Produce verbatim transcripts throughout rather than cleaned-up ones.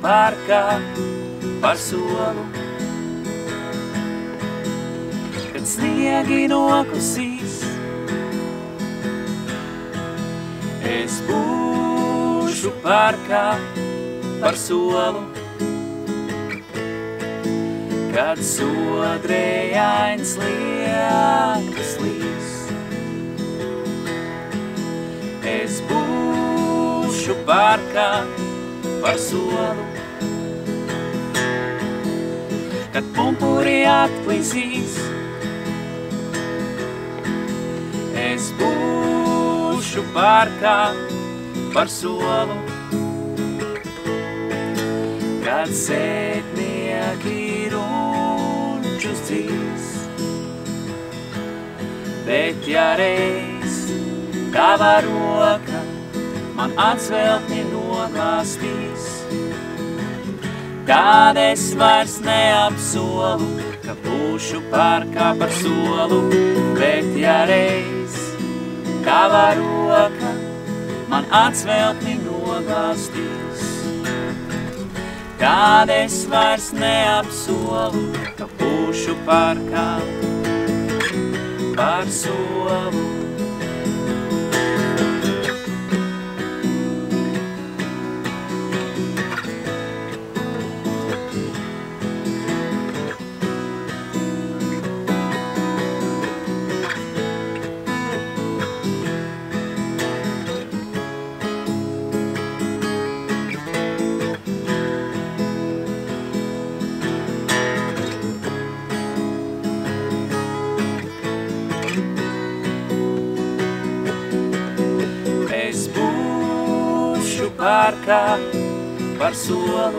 parkā par solu. Kad sniegi noklusīs, es būšu parkā par solu. Kad sodrējains lietus līs, es būšu parkā par solu. Kad pumpuri atplīsīs, es būšu parkā par solu. Kad sētnieki runčus dzīs, bet ja reiz tava roka man atsveltni noglāstīs, tad es vairs neapsolu, ka būšu parkā par solu. Bet ja reiz tava roka man atsveltni noglāstīs, tad es vairs neapsolu, ka būšu parkā par solu. Parkā par solu.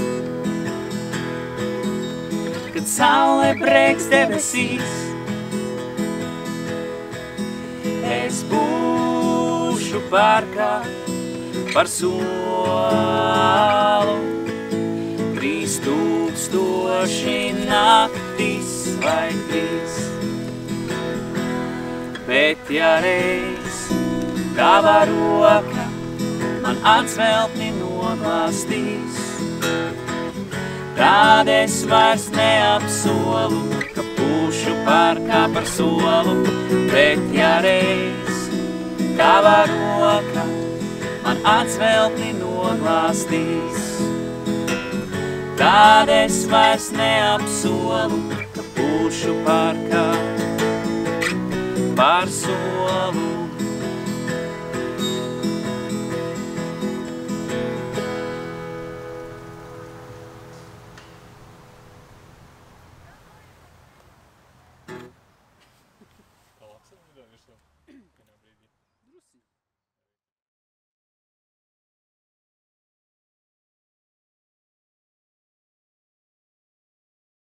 Kad saule brēks debesīs, es būšu parkā par solu. Trīs tūkstoši naktis vai trīs, bet ja reiz tava roka man atsveltni noglāstīs, tad es vairs neapsolu, ka būšu parkā par solu. Bet ja reiz tava roka man atsveltni noglāstīs, tad es vairs neapsolu, ka būšu parkā par solu.